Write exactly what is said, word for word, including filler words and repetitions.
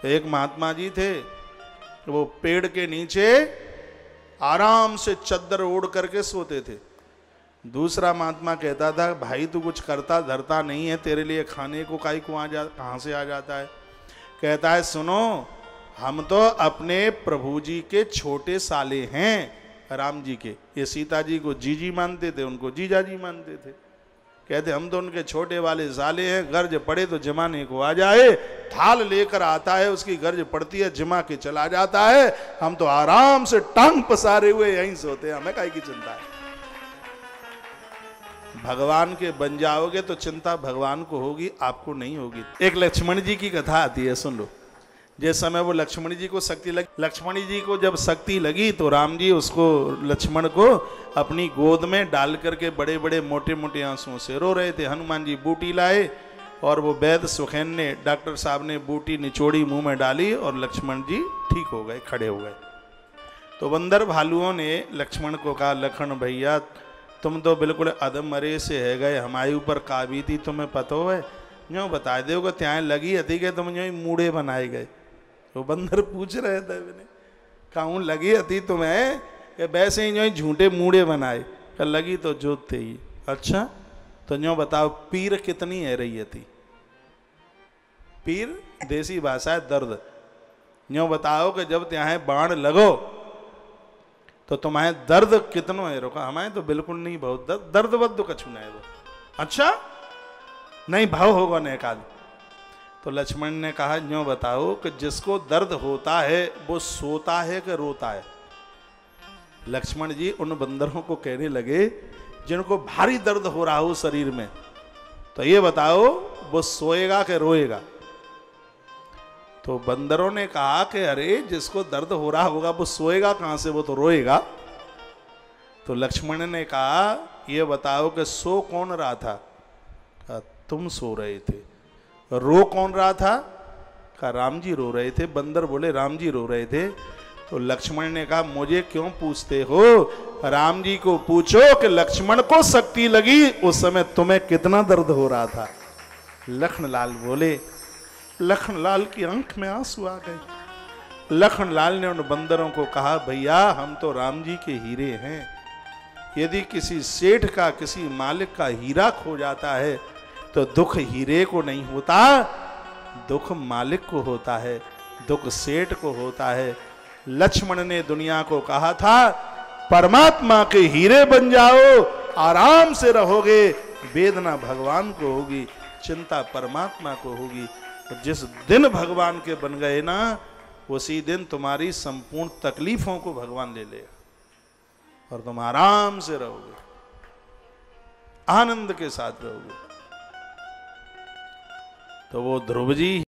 एक महात्मा जी थे, वो पेड़ के नीचे आराम से चद्दर ओढ़ करके सोते थे। दूसरा महात्मा कहता था, भाई तू कुछ करता धरता नहीं है, तेरे लिए खाने को काई को आ जा कहाँ से आ जाता है। कहता है, सुनो, हम तो अपने प्रभु जी के छोटे साले हैं, राम जी के। ये सीता जी को जीजी मानते थे, उनको जीजा जी मानते थे। कहते हम तो उनके छोटे वाले साले हैं, गर्ज पड़े तो जमाने को आ जाए। थाल लेकर आता है, उसकी गर्ज पड़ती है, जमा के चला जाता है। हम तो आराम से टांग पसारे हुए यहीं सोते हैं, हमें काहे की चिंता है। भगवान के बन जाओगे तो चिंता भगवान को होगी, आपको नहीं होगी। एक लक्ष्मण जी की कथा आती है, सुन लो। जिस समय वो लक्ष्मण जी को शक्ति लगी, लक्ष्मण जी को जब शक्ति लगी तो राम जी उसको, लक्ष्मण को अपनी गोद में डाल करके बड़े बड़े मोटे मोटे आंसुओं से रो रहे थे। हनुमान जी बूटी लाए और वो वैद्य सुखेन ने, डॉक्टर साहब ने बूटी निचोड़ी मुंह में डाली और लक्ष्मण जी ठीक हो गए, खड़े हो गए। तो बंदर भालुओं ने लक्ष्मण को कहा, लखन भैया तुम तो बिल्कुल अधमरे से है गए, हमारे ऊपर का बीती तुम्हें पता है, जो बता दो कि त्यां लगी हती कि तुम जो मूढ़े बनाए गए। तो बंदर पूछ रहे थे, मैंने कहूँ लगी हती तुम्हें कि वैसे ही जो झूठे मूढ़े बनाए। कल लगी तो जोत थे ही। अच्छा तो जो बताओ पीर कितनी है रही थी। पीर देसी भाषा है दर्द। जो बताओ कि जब त्यां बाण लगो तो तुम्हारे दर्द कितनो है। रोका हमारे तो बिल्कुल नहीं, बहुत दर्द दर्द वद्द कछु नहीं वो। अच्छा नहीं भाव होगा न एकाध। तो लक्ष्मण ने कहा, जो बताओ कि जिसको दर्द होता है वो सोता है कि रोता है। लक्ष्मण जी उन बंदरों को कहने लगे जिनको भारी दर्द हो रहा हो शरीर में, तो ये बताओ वो सोएगा कि रोएगा। तो बंदरों ने कहा कि अरे जिसको दर्द हो रहा होगा वो सोएगा कहां से, वो तो रोएगा। तो लक्ष्मण ने कहा, ये बताओ कि सो कौन रहा था। कहा तुम सो रहे थे। रो कौन रहा था। कहा राम जी रो रहे थे। बंदर बोले राम जी रो रहे थे। तो लक्ष्मण ने कहा, मुझे क्यों पूछते हो, राम जी को पूछो कि लक्ष्मण को शक्ति लगी उस समय तुम्हें कितना दर्द हो रहा था। लखनलाल बोले, लखनलाल की आंख में आंसू आ गए। लखनलाल ने उन बंदरों को कहा, भैया हम तो राम जी के हीरे हैं। यदि किसी सेठ का, किसी मालिक का हीरा खो जाता है तो दुख हीरे को नहीं होता, दुख मालिक को होता है, दुख सेठ को होता है। लक्ष्मण ने दुनिया को कहा था, परमात्मा के हीरे बन जाओ, आराम से रहोगे, वेदना भगवान को होगी, चिंता परमात्मा को होगी। तो जिस दिन भगवान के बन गए ना, उसी दिन तुम्हारी संपूर्ण तकलीफों को भगवान ले लेगा और तुम आराम से रहोगे, आनंद के साथ रहोगे। तो वो ध्रुव जी